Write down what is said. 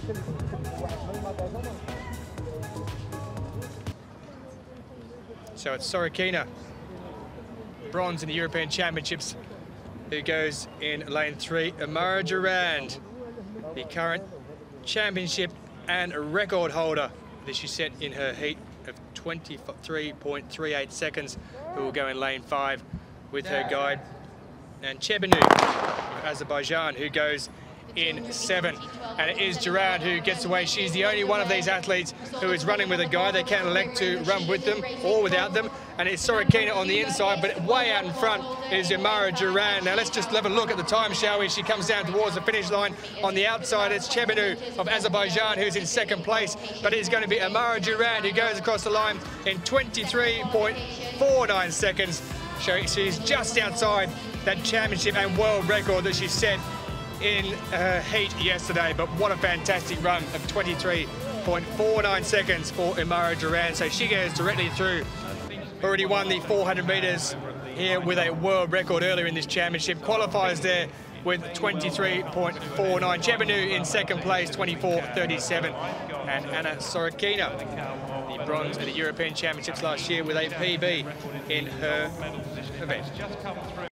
So it's Sorokina, bronze in the European Championships, who goes in lane 3. Amara Durand, the current championship and record holder that she set in her heat of 23.38 seconds, who will go in lane 5 with her guide. And Chebanu of Azerbaijan, who goes in 7. And it is Durand who gets away. She's the only one of these athletes who is running with a guide. They can elect to run with them or without them. And it's Sorokina on the inside, but way out in front is Amara Durand. Now let's just have a look at the time, shall we? She comes down towards the finish line. On the outside, it's Chebanu of Azerbaijan who's in 2nd place, but it is going to be Amara Durand who goes across the line in 23.49 seconds. She's just outside that championship and world record that she set in her heat yesterday. But what a fantastic run of 23.49 seconds for Amara Durand. So she goes directly through. Already won the 400 metres here with a world record earlier in this championship. Qualifies there with 23.49. Chebanu in 2nd place, 24.37. And Anna Sorokina, the bronze at the European Championships last year with a PB in her event.